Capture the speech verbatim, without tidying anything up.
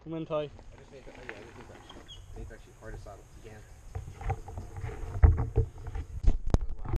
Come in, Ty. I just need to, oh yeah, I just need to actually, I need to actually hard this out.